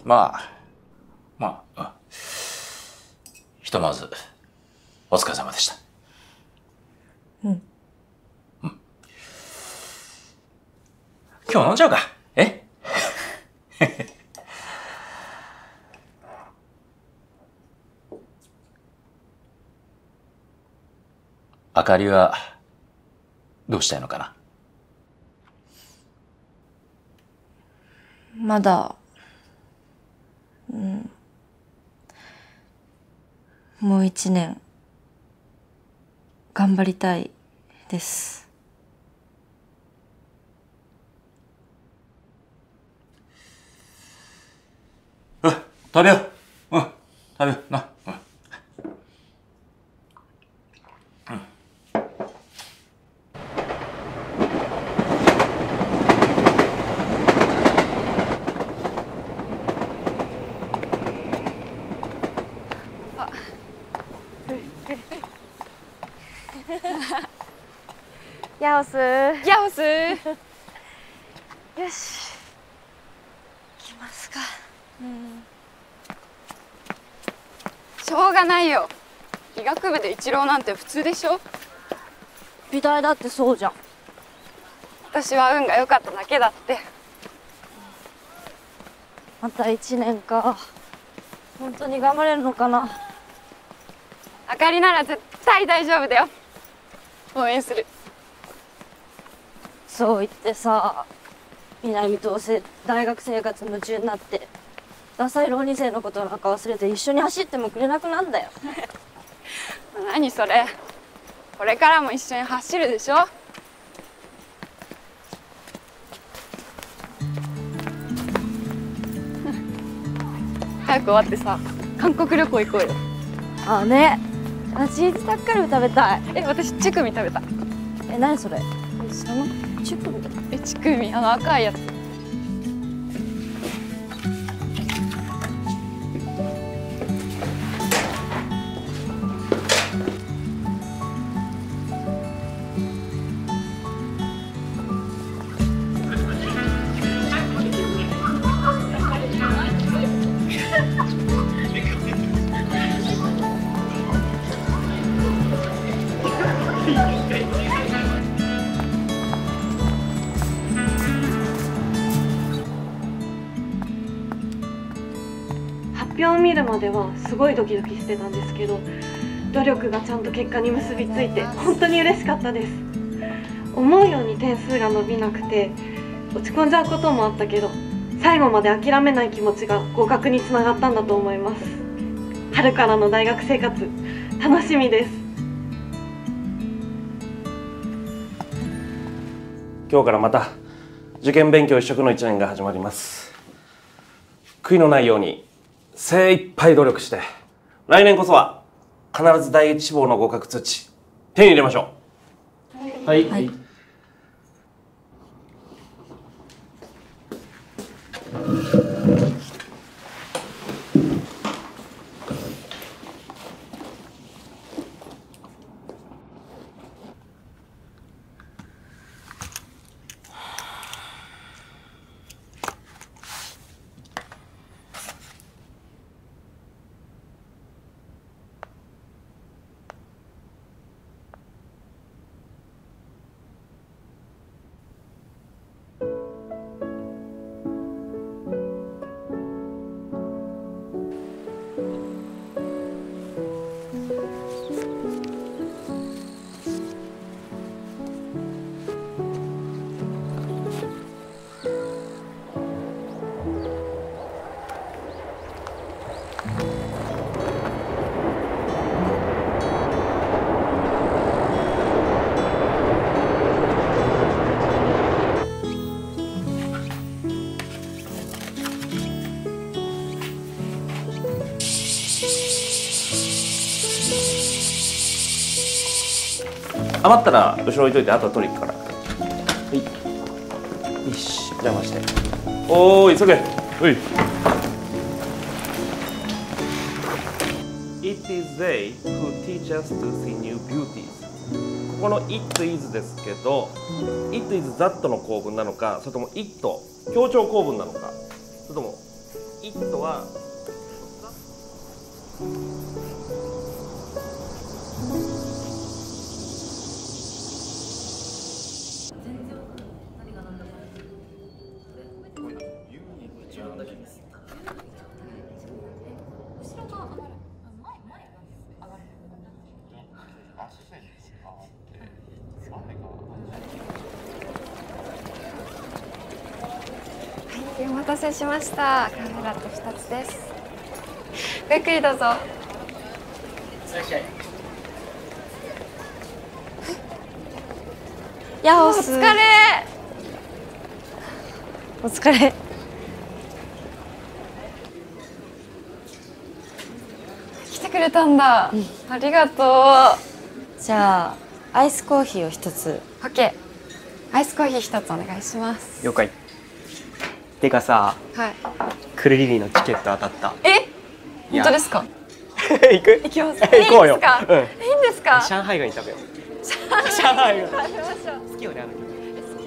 まあ、ひとまずお疲れ様でした。 うん。 今日飲んじゃうか。あかりはどうしたいのかな。 まだ、もう1年頑張りたいです。 食べよう。食べような。 ヤオスー。 ヤオスー。 よし。行きますか。 しょうがないよ。医学部で一浪なんて普通でしょ。 美大だってそうじゃん。 私は運が良かっただけだって。 また1年か。本当に頑張れるのかな。 あかりなら絶対大丈夫だよ。応援する。 そう言ってさ、南どうせ大学生活夢中になってダサい浪人生のことなんか忘れて一緒に走ってもくれなくなんだよ。 何それ。これからも一緒に走るでしょ。早く終わってさ、韓国旅行行こうよ。 あね。チーズタッカルビ食べたい。 私チュクミ食べた。 何それ。そのチュクミ。 チュクミ、赤いやつ。 発表を見るまではすごいドキドキしてたんですけど、努力がちゃんと結果に結びついて本当に嬉しかったです。思うように点数が伸びなくて落ち込んじゃうこともあったけど、最後まで諦めない気持ちが合格につながったんだと思います。春からの大学生活楽しみです。 今日からまた受験勉強一色の1年が始まります。悔いのないように精一杯努力して来年こそは必ず第一志望の合格通知手に入れましょう。はい、はい。余ったら後ろ置いといて、あとは取り行くから。はい。よし、邪魔して。おーい、急げ。おい。It is they who teach us to see new beauties。ここの It is ですけど、It is that の構文なのか、それとも It 強調構文なのか、それともイットはお待たせしました。カフェラテ2つです。ごゆっくりどうぞ。 いらっしゃい。 やお疲れ。 お疲れ。 来てくれたんだ。ありがとう。 じゃあアイスコーヒーを一つ。 オッケー。アイスコーヒー1つお願いします。 了解。てかさ、 はい。 クルリリーのチケット当たった。 え、本当ですか？ 行く？ 行きます。 行こうよ。 いいですか？いいんですか？ 上海ガニ食べよう。 上海ガニ食べましょう。 好きよね、あの曲。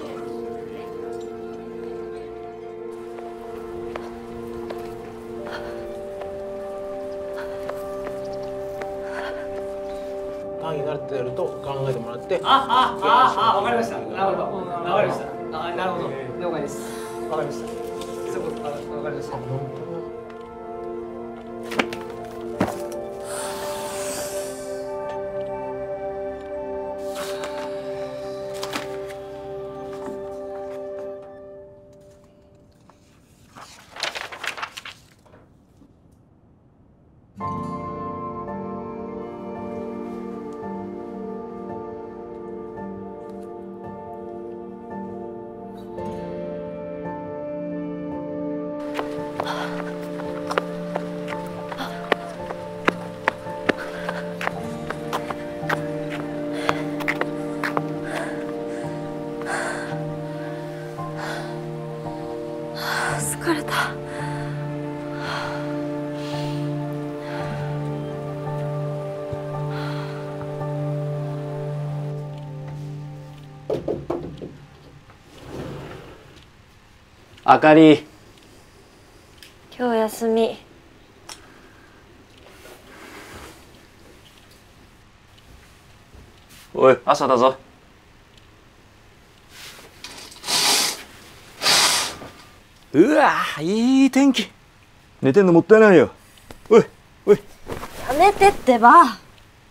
単位になってやると考えてもらって。 わかりました。なるほど。わかりました。なるほど。了解です。わかりました。そういうことわかりました。 疲れた。 あかり。 今日休み。 おい、朝だぞ。うわ、いい天気。寝てんのもったいないよ。おい、おい。 やめてってば。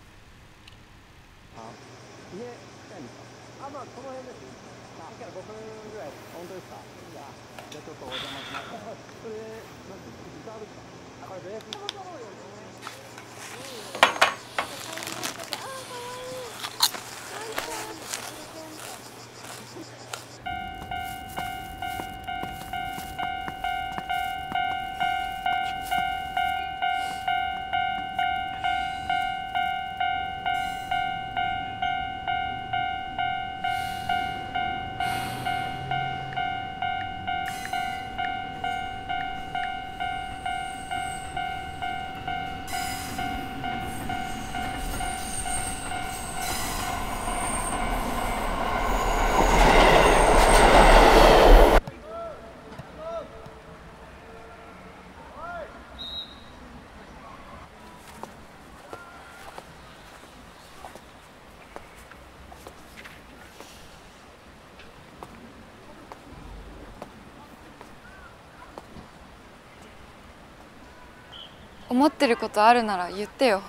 思ってることあるなら言ってよ。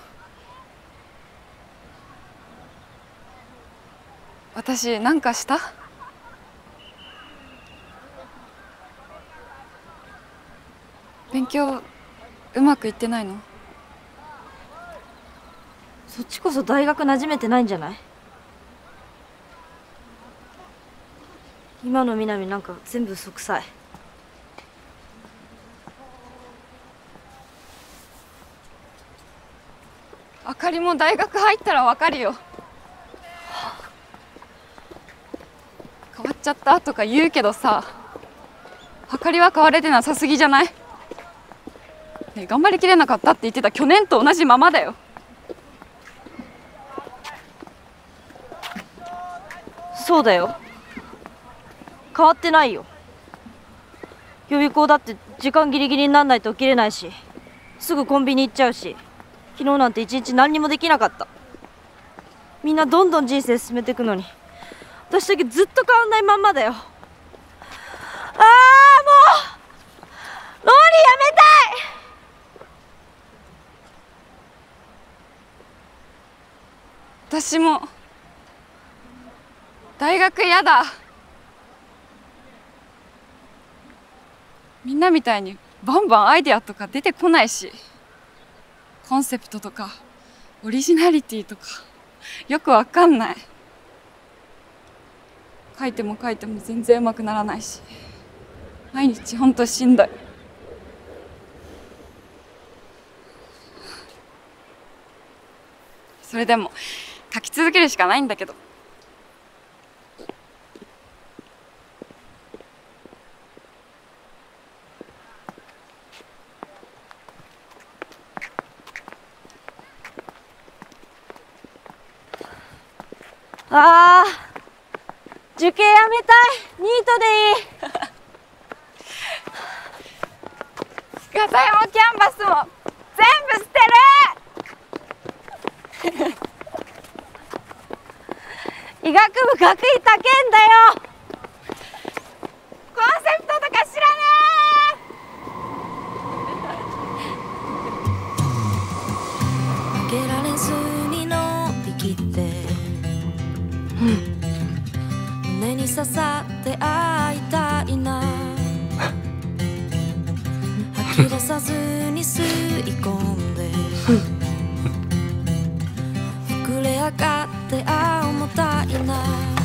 私なんかした？勉強うまくいってないの？ そっちこそ大学馴染めてないんじゃない？今の南なんか全部嘘くさい。 あかりも大学入ったらわかるよ。変わっちゃったとか言うけどさ、あかりは変われてなさすぎじゃない？ねえ、頑張りきれなかったって言ってた去年と同じままだよ。 そうだよ。変わってないよ。予備校だって時間ギリギリになんないと起きれないし、すぐコンビニ行っちゃうし、昨日なんて一日何にもできなかった。みんなどんどん人生進めていくのに、私だけずっと変わんないまんまだよ。ああ、もうローリーやめたい。 私も大学やだ。みんなみたいにバンバンアイデアとか出てこないし、コンセプトとかオリジナリティとかよくわかんない。書いても書いても全然うまくならないし、毎日ほんとしんどい。それでも書き続けるしかないんだけど。 ああ、受験やめたい。ニートでいい。 画材もキャンバスも全部捨てる。 医学部学費高えんだよ。 コンセプトとか知らね負けられずに乗り切って、胸に刺さって会いたいな。吐き出さずに吸い込んで、膨れ上がって重たいな。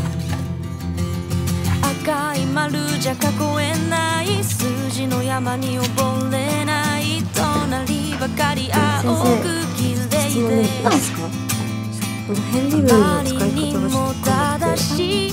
赤い丸じゃ囲えない筋の山に溺れない。隣ばかり青く綺麗で、 ヘンリームの使い方がも正しい。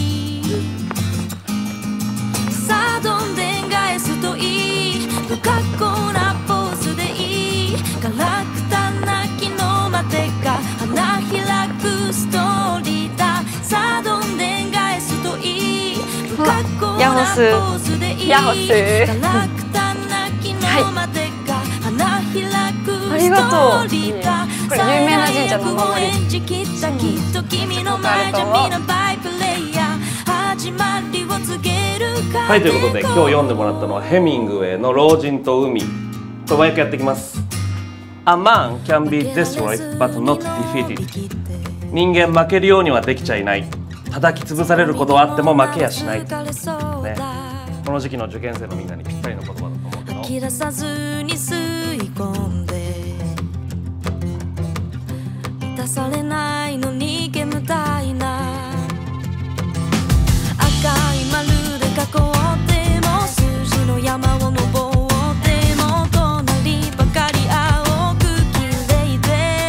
さあどんでん返すといい、不格好なポーズでいい。ガラクタな木のまでが花開くストーリーだ。さあどんでん返すといい、不格好なポーズでいい。ガラクタな木のまでが花開くストーリーだ。 これ有名な神社のお守り。 はい、ということで今日読んでもらったのはヘミングウェイの「老人と海」。と毎回やっていきます。A man can be destroyed but not defeated。 人間負けるようにはできちゃいない。叩き潰されることはあっても負けやしない、ね、この時期の受験生のみんなにぴったりの言葉だと思うけど、 吐き出さずに吸い込んで、満たされないのに煙たいな。赤い丸で囲っても筋の山を登っても、隣ばかり青く綺麗で、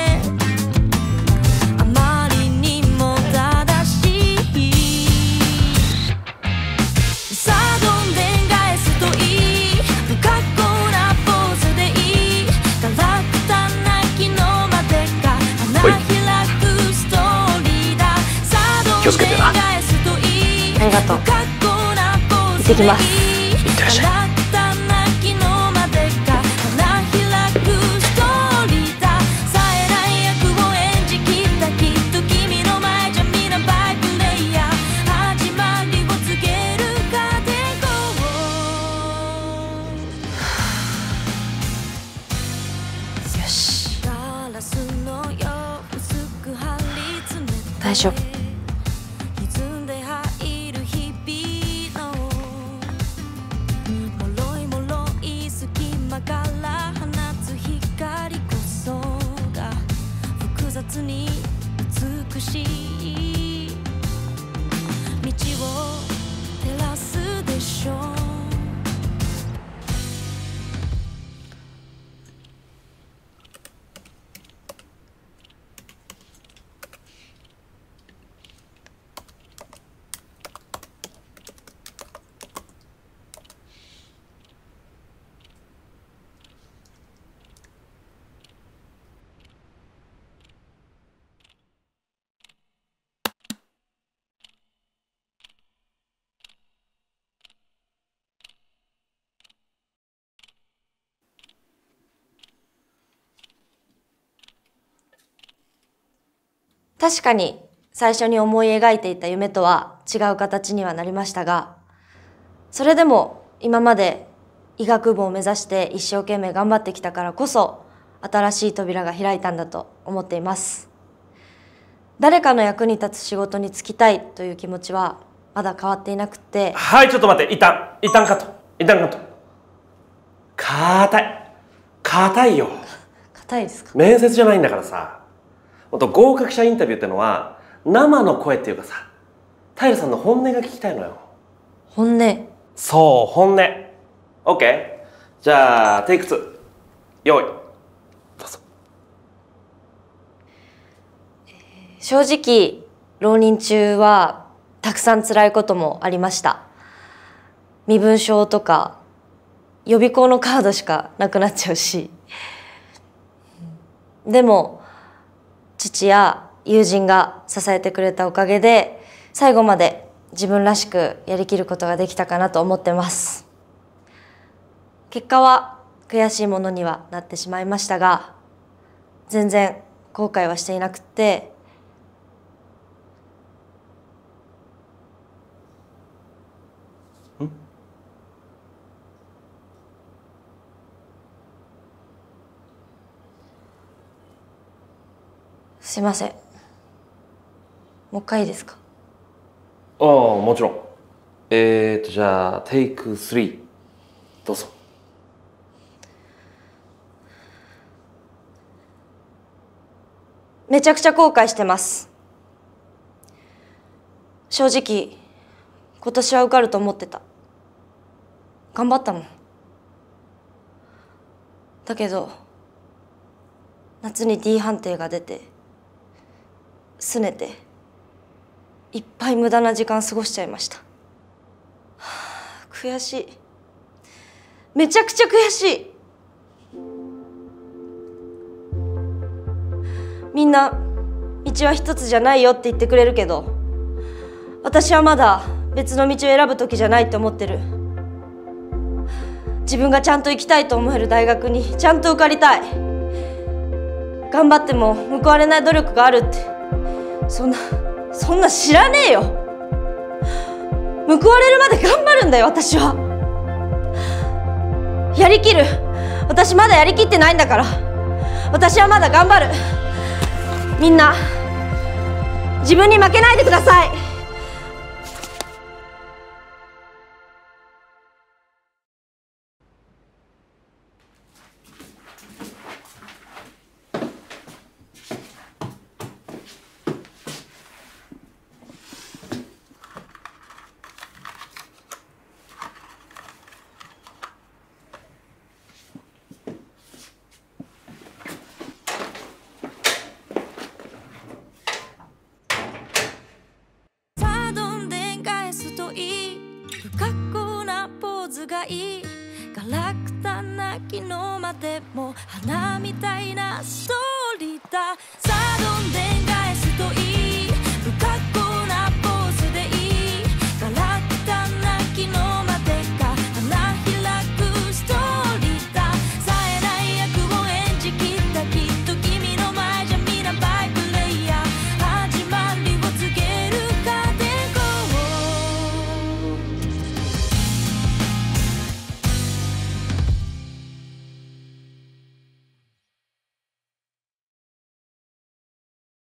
あまりにも正しい。さあどんでん返すといい、不格好なポーズでいい。ガラクタな木のまでが花開くストーリーだ。さあどんでん返すといい、 ありがとう。行ってきます。 いってらっしゃい。 よし、大丈夫。 確かに最初に思い描いていた夢とは違う形にはなりましたが、それでも今まで医学部を目指して一生懸命頑張ってきたからこそ新しい扉が開いたんだと思っています。誰かの役に立つ仕事に就きたいという気持ちはまだ変わっていなくて。はい、ちょっと待って、一旦カット。硬いよ。硬いですか？面接じゃないんだからさ。もっと合格者インタビューってのは生の声っていうかさ、平さんの本音が聞きたいのよ。本音？そう、本音。OK？ じゃあテイク2、用意、どうぞ。正直浪人中はたくさん辛いこともありました。身分証とか予備校のカードしかなくなっちゃうし、でも父や友人が支えてくれたおかげで最後まで自分らしくやりきることができたかなと思ってます。結果は悔しいものにはなってしまいましたが、全然後悔はしていなくて、すいません、もう一回いいですか？ああ、もちろん。じゃあテイク3、どうぞ。めちゃくちゃ後悔してます。正直今年は受かると思ってた。頑張ったもん。だけど夏に D 判定が出て拗ねていっぱい無駄な時間過ごしちゃいました。悔しい。めちゃくちゃ悔しい。みんな道は一つじゃないよって言ってくれるけど、私はまだ別の道を選ぶ時じゃないって思ってる。自分がちゃんと行きたいと思える大学にちゃんと受かりたい。頑張っても報われない努力があるって、そんな知らねえよ。報われるまで頑張るんだよ、私は。やりきる。私まだやりきってないんだから。私はまだ頑張る。みんな自分に負けないでください。 不格好なポーズがいい。ガラクタな昨日までも花みたいなストーリーだ。さあどんでん返すといい。